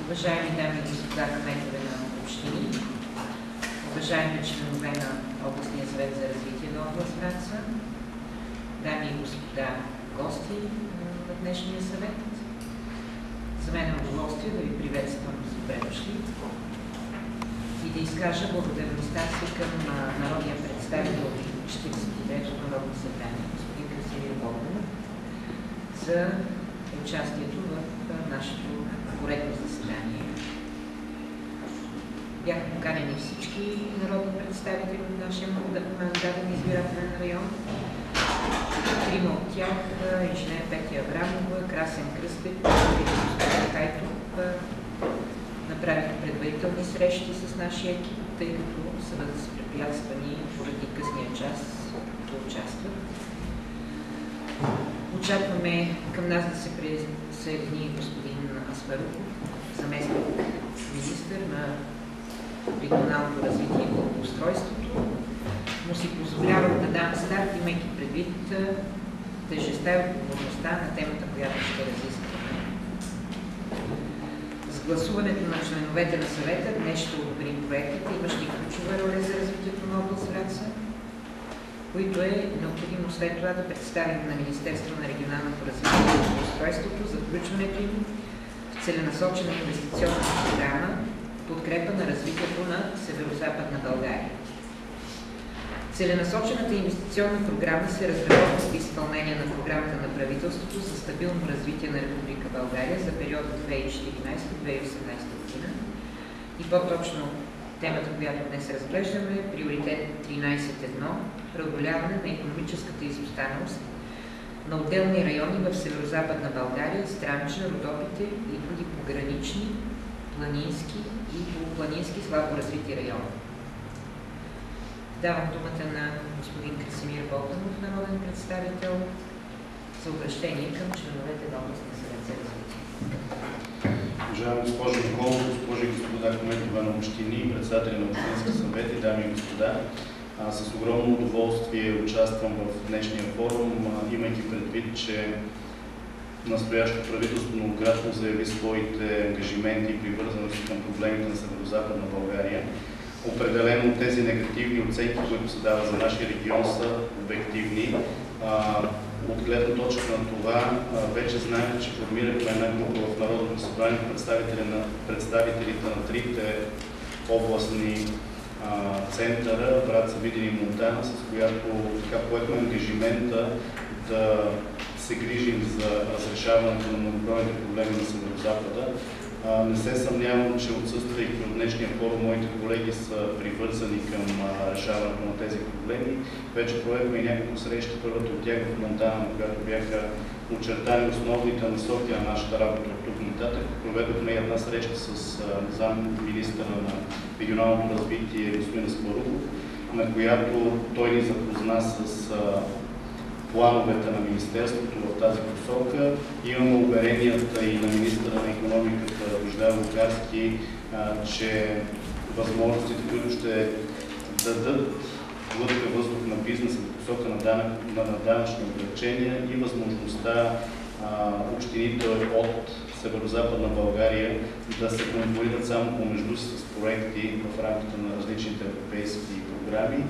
уважаеми дами и господа кметове на общини, уважаеми членове на Областния съвет за развитие на област Враца, дами и господа гости на днешния съвет, за мен е удоволствие да ви приветствам с добре дошли и да изкажа благодарността си към народния представител от 49-то Народно събрание, господин Красимир Богданов, за участието в нашето поредно заседание. Бяха поканени всички народни представители от нашия мандатен избирателен район. Трима от тях, инженер Петя Аврамова, Красен Кръстев и господин Хайтов, направиха предварителни срещи с нашия екип, тъй като са възпрепятствани поради късния час да участват. Очакваме към нас да се присъедини господин Аспарухов, заместник министър на регионалното развитие и благоустройството, но си позволявам да дам старт, имайки предвид тежестта и отговорността на темата, която ще разискваме. С гласуването на членовете на съвета днес ще одобрим проектите, имащи ключова роля за развитието на област Враца, които е необходимо след това да представим на Министерството на регионалното развитие и благоустройството за включването им в целенасочена инвестиционна програма в подкрепа на развитието на Северозападна България. Целенасочената инвестиционна програма се разработва в изпълнение на програмата на правителството за стабилно развитие на Република България за периода 2014-2018 година и по-точно темата, която днес разглеждаме, е приоритет 13.1 – преодоляване на икономическата изостаналост на отделни райони в Северозападна България, Странджа, Родопите и други погранични, планински и полупланински слабо развити райони. Давам думата на господин Красимир Богданов, народен представител, за обръщение към членовете на Областния съвет за развитие. Уважаема госпожо Николова, госпожи и господа кметове на общини, председатели на общински съвети, дами и господа, с огромно удоволствие участвам в днешния форум, имайки предвид, че настоящото правителство многократно заяви своите ангажименти и привързаности към проблемите на Северозападна България. Определено тези негативни оценки, които се дават за нашия регион, са обективни. От гледна точка на това, вече знаем, че формирахме една група в Народното събрание представителите на трите областни центъра, Враца, Видин и Монтана, с която поехме ангажимента да се грижим за разрешаването на многобройните проблеми на Северозапада. Не се съмнявам, че отсъствайки от днешния форум, моите колеги са привързани към решаването на тези проблеми. Вече проведохме и няколко срещи, първата от тях в Монтана, когато бяха очертани основните насоки на нашата работа от тук нататък. Проведохме и една среща с заместник-министъра на регионалното развитие господин Аспарухов, на която той ни запозна с плановете на Министерството в тази посока. Имаме уверенията и на министъра на икономиката Божидар Лукарски, че възможностите, които ще дадат глътка въздух на бизнеса в посока на данъчни облекчения и възможността общините от Северозападна България да се конкурират само помежду си с проекти в рамките на различните европейски програми.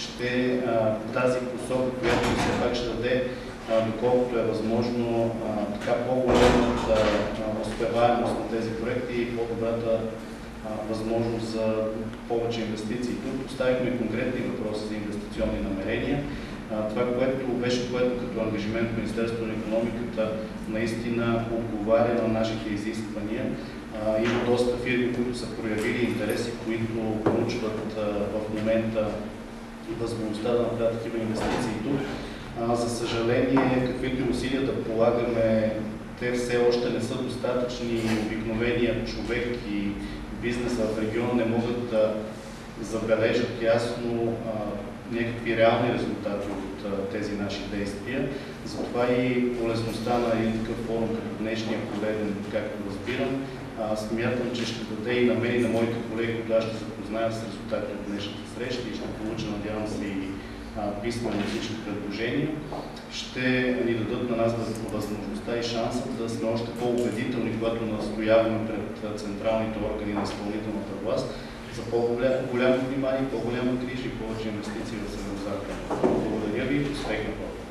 Тази посока, която все пак ще даде, доколкото е възможно, по-голямата успеваемост на тези проекти и по-добрата възможност за повече инвестиции. Тук поставихме конкретни въпроси за инвестиционни намерения. Това, което беше поето като ангажимент в Министерството на икономиката, наистина отговаря на нашите изисквания. Има доста фирми, които са проявили интереси, които проучват в момента възможността да направят такива инвестиции тук. За съжаление, каквито и усилия да полагаме, те все още не са достатъчни. Обикновеният човек и бизнеса в региона не могат да забележат ясно някакви реални резултати от тези наши действия. Затова и полезността на един такъв форум като днешния пореден, както разбирам, смятам, че ще даде и на мен и на моите колеги, които аз ще запозная с резултати от днешната среща и ще получа, надявам се, и писмено всички предложения, ще ни дадат на нас възможността и шанса да сме още по-убедителни, когато настояваме пред централните органи на изпълнителната власт за по-голямо внимание, по-голяма грижа и повече инвестиции в Северозапада. Благодаря ви и успех на хората.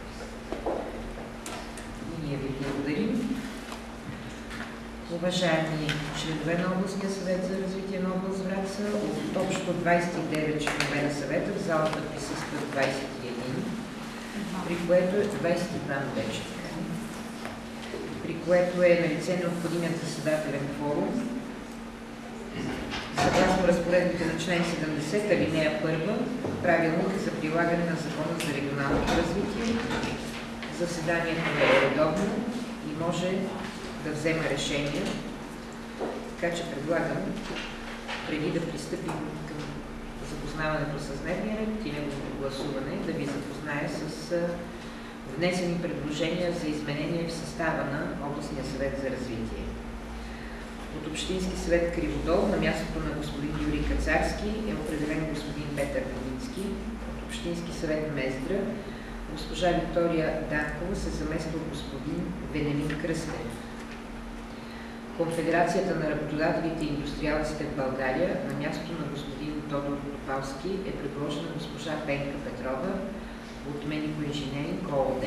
Ние ви благодарим. Уважаеми членове на Областния съвет за развитие на област Враца, от общо 29 членове на съвета в залата присъстват 21, при което е 22 вече, при което е налице необходимият заседателен форум. Съгласно разпоредбите на член 70, алинея 1, правилника за прилагане на Закона за регионалното развитие, заседанието е редовно и може да взема решения, така че предлагам, преди да пристъпим към запознаването с дневния ред и неговото гласуване, да ви запозная с внесени предложения за изменение в състава на Областния съвет за развитие. От Общински съвет Криводол на мястото на господин Юрий Кацарски е определен господин Петър Новински. От Общински съвет Мездра госпожа Виктория Данкова се замества от господин Венелин Кръстев. Конфедерацията на работодателите и индустриалците в България на мястото на господин Тодор Топалски е предложена госпожа Пенка Петрова от Менико инженеринг ООД.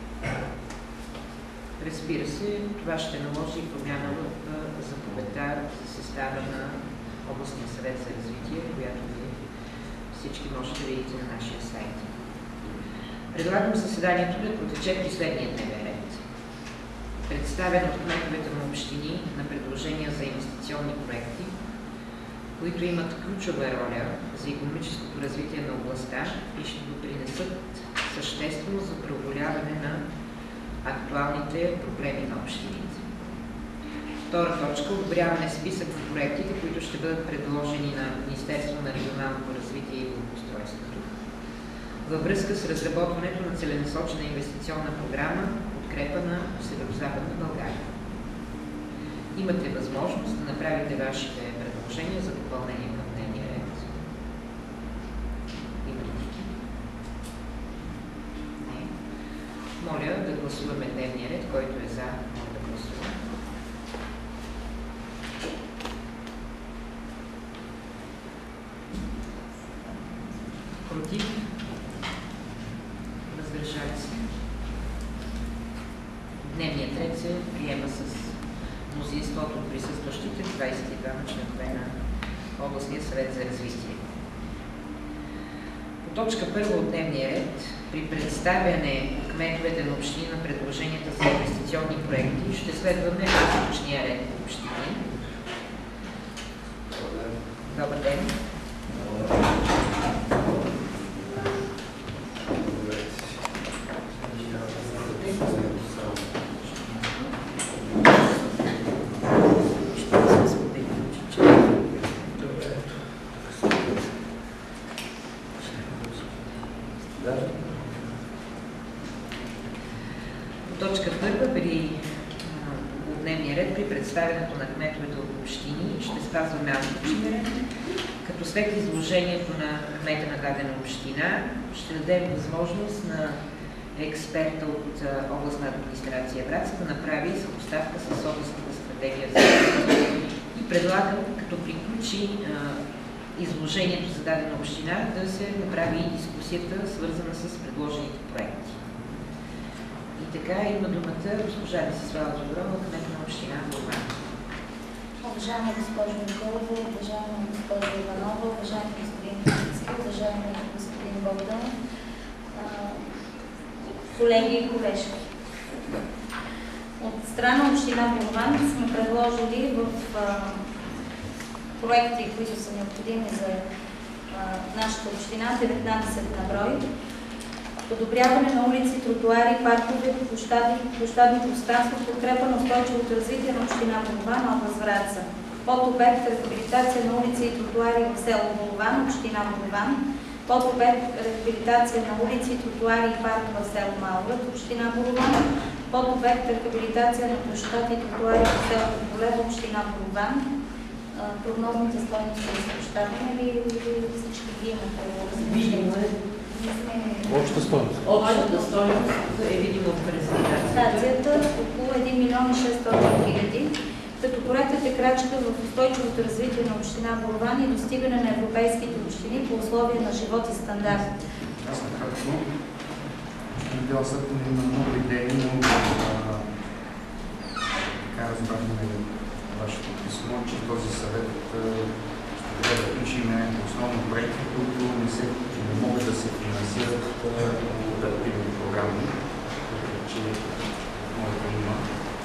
Разбира се, това ще наложи промяна в заповедта за състава на Областния съвет за развитие, която всички можете да видите на нашия сайт. Предлагам заседанието да протече при следния дневен ред. Представен от кметовете на общини на предложения за инвестиционни проекти, които имат ключова роля за икономическото развитие на областта и ще допринесат съществено за преодоляване на актуалните проблеми на общините. Втора точка – одобряване списък на проектите, които ще бъдат предложени на Министерството на регионалното развитие и благоустройството във връзка с разработването на целенасочена инвестиционна програма подкрепа на Северозападна България. Имате възможност да направите вашите предложения за допълнение към дневния ред. Имате. Не. Моля да гласуваме дневния ред, който е за, моля да гласува. Против? Въздържали се? Дневният ред се приема с мнозинството от присъстващите 22 членове на Областния съвет за развитие. По точка 1 от дневния ред, при представяне кметовете на общини на предложенията за инвестиционни проекти, ще следваме различния ред по общини. Добър ден! Точка 1 при дневния ред, при представянето на кметовете от общини, ще спазваме азбучния ред, като след изложението на кмета на дадена община ще дадем възможност на експерта от областна администрация Враца да направи съпоставка с областната стратегия за развитие. И предлагам, като приключи изложението за дадена община, да се направи и дискусията, свързана с предложените проекти. И така има думата госпожа Десислава Доброва, кмет на община Бургас. Уважаема госпожо Николова, уважаема госпожа Иванова, уважаеми господин Физицки, уважаеми господин Богдан, колеги и колежки. От страна община Бургас сме предложили в проекти, които са необходими за нашата община, 19 на брой, подобряване на улици, тротуари, паркове, площадни пространства, подкрепа на устойчивото развитие на община Борован, област Враца. Подобект рехабилитация на улици и тротуари в село Борован, община Борован. Подобект рехабилитация на улици, тротуари и паркове в село Малград, община Борован. Подобект рехабилитация на площади и тротуари в село Болево, община Борован. Прогнозните стойности са изпощадени или всички ги имате? Общата стойност. Общата стойност е видимо от презентацията. Около 1 милион 600 хиляди, като проектът е крачка в устойчивото развитие на община Борован и достигане на европейските общини по условия на живот и стандарт. Аз накратко, надява се има много идеи, но така разбрахме вашето писмо, че този съвет ще да включим основни проекти, които не могат да се финансират по оперативни програми, че може да има.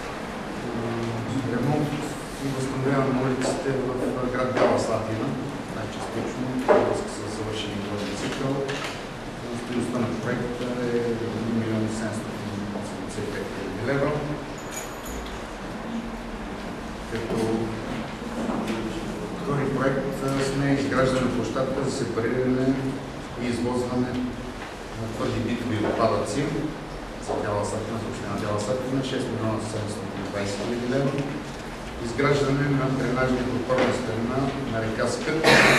Ремонт и възстановяване на улиците в град Бяла Слатина, най-частично, връзка с завършени главен цикъл. Стойността на проекта е 1 милион 785 хиляди лева. Като втори проект сме изграждане на площадка за сепариране и извозване на твърди битови отпадъци за Бяла Слатина, за община Бяла Слатина, 6 милиона 720 хиляди лева. Изграждане на дренажна подпорна стена на река Скът,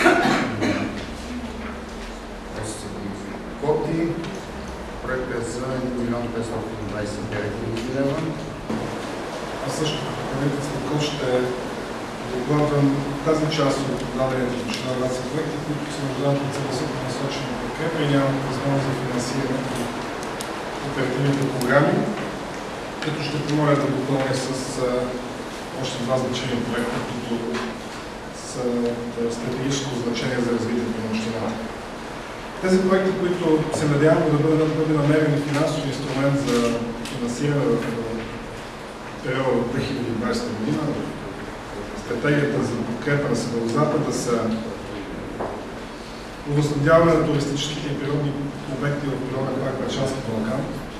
Коти. Проектът е за 1 милион 529 хиляди лева. Аз също като ще докладвам тази част от дадените община Враца проекти, които се нуждаят от целесъвно насочена подкрепа и нямат възможност за финансиране по оперативните програми, като ще помоля да допълня с още два значени проекта, които са стратегическо значение за развитието на общината. Тези проекти, които се надяваме да бъде намерен финансов инструмент за финансиране в периода от 2020 година, стратегията за подкрепа на Северозапада са възстановяване на туристическите и природни обекти в природен парк Врачански Балкан,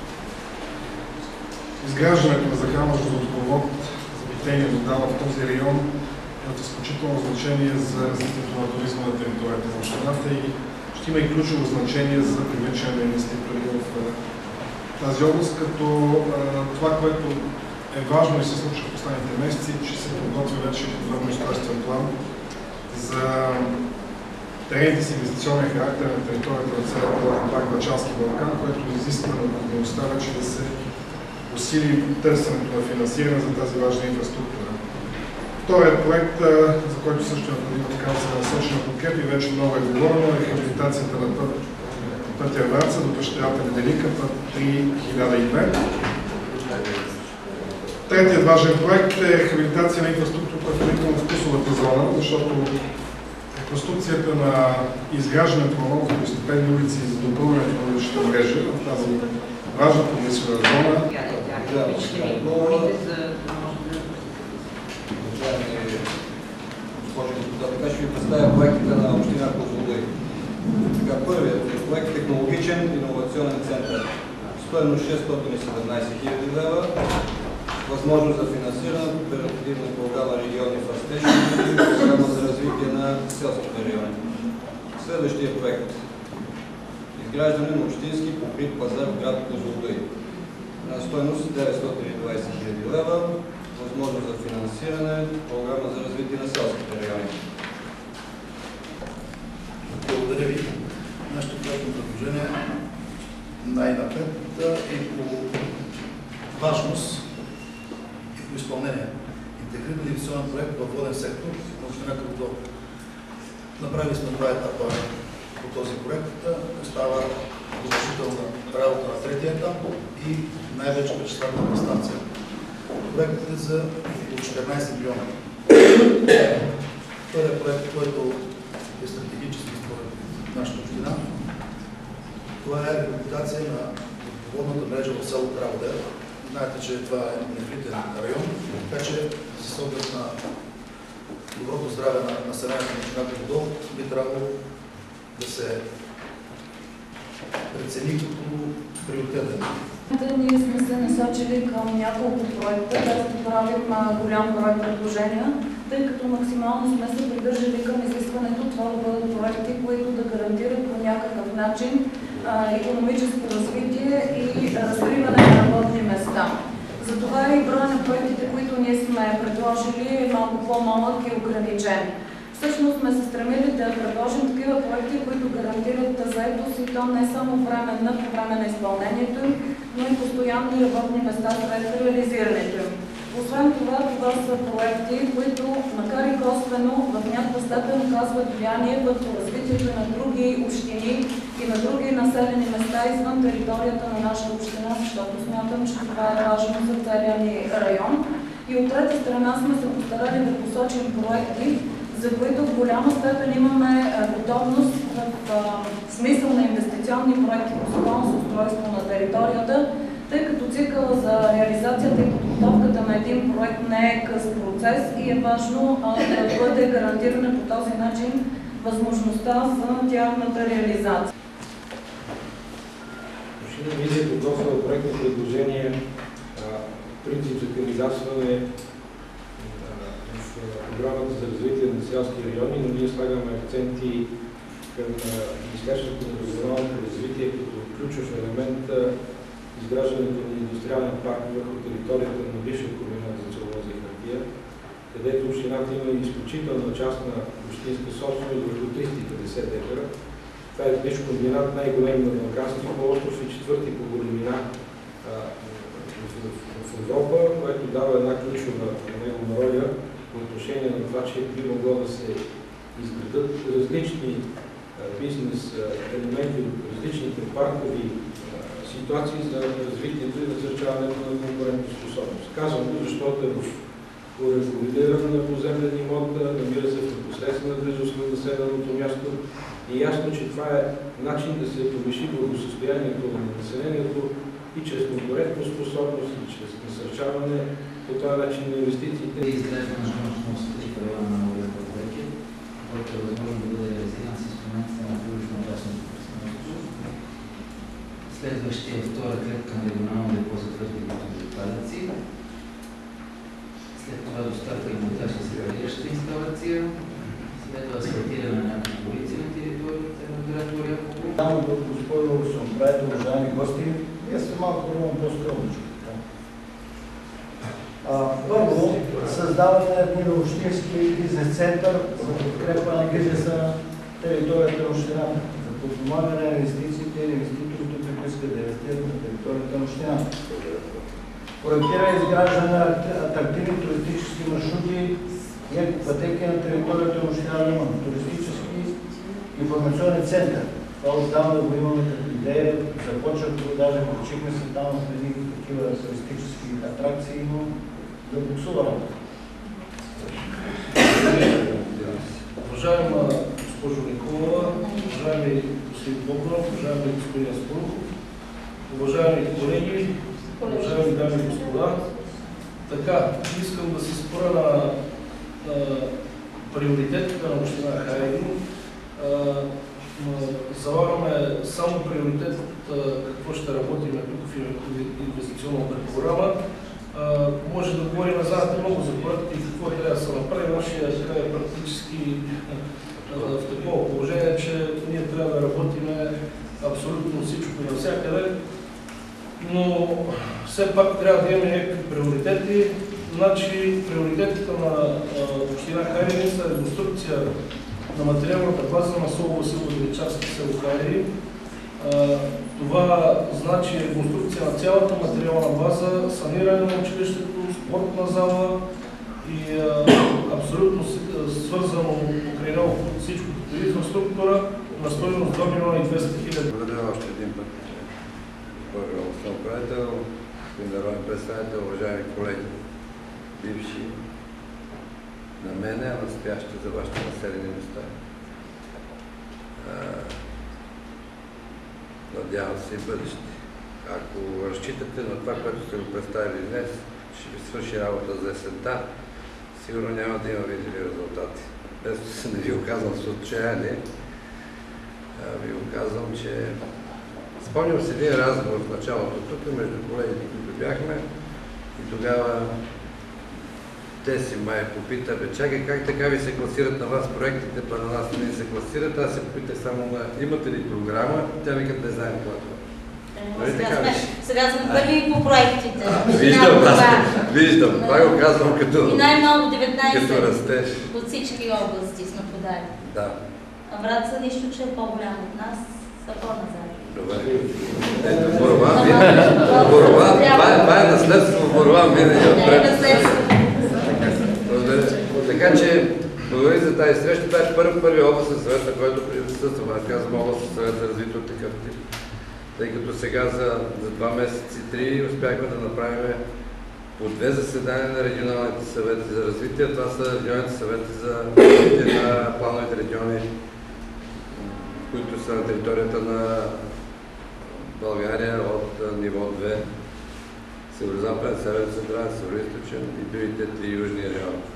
изграждането на захранващ водопровод за питейна вода в този район е от изключително значение за развитието на туризма на територията на общината и ще има и ключово значение за привличане на инвеститори в тази област, като това, което е важно и се случва в последните месеци, че се подготвя вече подробен устройствен план за терените с инвестиционен характер на територията на целия парк Врачански Балкан, което изисква необходимостта вече да се усили търсенето на финансиране за тази важна инфраструктура. Вторият проект, за който също е необходимо така да се насочи на подкрепа и вече много е говорено, е рехабилитацията на пътя Враца до пещерата Велика, път 3002. Третият важен проект е рехабилитация на инфраструктурата в хранително-вкусовата зона, защото реконструкцията на изграждането на нови второстепенни улици за допълването на уличната мрежа в тази важна промишлена зона. Така ще ви представя проектите на община Козлодуй. Първият проект е технологичен иновационен център. Стойност 617 хиляди лева. Възможност за финансиране от оперативна програма Региони в растеж и програма за развитие на селските райони. Следващия проект. Изграждане на общински покрит пазар в град Козлодуй. На стойност 920 хиляди лева. Възможност за финансиране, програма за развитие на селските райони. Благодаря ви. Нашето проектно предложение най-напред и по важност и по изпълнение. Интегриран инвестиционен проект във воден сектор на община Криводол. Направили сме два етапа по този проект. Става довършителна работа на третия етап и най-вече пречиствателна станция. Проектът е за около 14 милиона. Вторият проект, който е стратегически според нашата община, това е рехабилитация на водната мрежа в село Траводер. Знаете, че това е нефритен район, така че с оглед на доброто здраве на населението на община Криводол би трябвало да се прецени като приоритетен. Ние сме се насочили към няколко проекта, където правим голям брой предложения, тъй като максимално сме се придържали към изискването това да бъдат проекти, които да гарантират по някакъв начин икономическо развитие и разкриване на работни места. Затова и броя на проектите, които ние сме предложили, е малко по-малък и ограничен. Всъщност сме се стремили да предложим такива проекти, които гарантират заетост и то не само временна по време на изпълнението им, но и постоянни работни места след реализирането им. Освен това, това са проекти, които, макар и косвено, в някаква степен оказват влияние върху развитието на други общини и на други населени места извън територията на нашата община, защото смятам, че това е важно за целия ни район. И от трета страна сме се постарали да посочим проекти, за които в голяма степен имаме готовност в смисъл на инвестиционни проекти по Закона за устройство на територията, тъй като цикъла за реализацията и подготовката на един проект не е къс процес и е важно да бъде гарантирана по този начин възможността за тяхната реализация. Община Видин подготвя проектно предложение, принцип за кандидатстване в програмата за развитие на селски райони, но ние слагаме акценти към Министерството на регионалното развитие като ключов елемент изграждането на индустриален парк върху територията на бивша комбинат за целулоза и хартия, където общината има изключителна част на общинска собственост върху 350 декара. Това е бивш комбинат, най-голем на Балкански полуостров и четвърти по големина в Европа, което дава една ключова негова роля по отношение на това, че би могло да се изградат различни бизнес елементи от различните паркови ситуации за развитието и насърчаването на конкурентоспособност. Казвам го, защото е в урегулиран поземлен имот, намира се в непосредствена близост на населеното място и е ясно, че това е начин да се повиши благосъстоянието на населението и чрез конкурентоспособност, и чрез насърчаване по този начин на инвестициите. Изграждане на мощности в района на новия България, който е възможно да бъде реализиран с инструментите на публично-частното партньорство. Следващия втора клетка на регионално депо за твърди битови отпадъци. След това доставка и монтаж на сепарираща инсталация. Следва асфалтиране на няколко улици на територията на град Оряхово. Само госпожо самоуправител, уважаеми гости, ние сме малко по-скромнички. Първо, създаване на общински бизнес център за подкрепа на бизнеса на територията на общината, за подпомагане на инвестициите и инвеститорите, които искат да инвестират на територията на общината. Проектира изграждане на атрактивни туристически маршрути и пътеки на територията на община Лиман, туристически информационен център. Това отдавна го имаме като идея, започват, даже почихме се там преди такива туристически атракции, но да буксува работа. Уважаема госпожо Николова, уважаеми господин Богданов, уважаеми господин Аспарухов, уважаеми колеги, уважаеми дами и господа, така, искам да се спра на приоритетите на община Хайредин. Залагаме само приоритет какво ще работим тук в инвестиционната програма. Може да говорим, знаете много за проекти и какво трябва да се направи. Нашия край е практически в такова положение, че ние трябва да работим абсолютно всичко и навсякъде. Но все пак трябва да имаме някакви приоритети. Значи, приоритетите на община Хайредин са реконструкция на материалната база на село Васил Величарски, село Хайредин. Това значи реконструкция на цялата материална база, саниране на училището, спортна зала и абсолютно свързано покрай него всичко като инфраструктура на стойност 2 милиона и 200 хиляди. Благодаря още един път, госпожо управител, господин народен представител, уважаеми колеги, бивши на мене, а настоящи за вашите населени места. Надявам се и бъдеще. Ако разчитате на това, което сте го представили днес, ще ви свърши работа за есента, сигурно няма да има видими резултати. Без не ви го казвам с отчаяние, ви го казвам, че спомням си един разговор в началото тук между колегите, които бяхме, и тогава те си май попита, чакай, как така ви се класират на вас проектите, па на нас не се класират. Аз се попитах само имате ли програма, тя ми като не знаем това. Сега сме първи по проектите. Виждам, Виждам, това го казвам като И най-много 19 като растеж. от всички области сме подали. Да. А Враца нищо, че е по-голям от нас, са по-назад. Добре. Това е наследство Борован винаги отпред. Благодаря. Така че, благодаря за тази среща. Това е първи областен съвет, на който присъствам. Аз казвам областен съвет за развитие от такъв тип. Тъй като сега за 2 месеца и 3 успяхме да направим по 2 заседания на регионалните съвети за развитие. Това са регионалните съвети за развитие на плановите региони, които са на територията на България от ниво 2, Северозападен, Северен, Централен, Североизточен и другите 3 южни райони.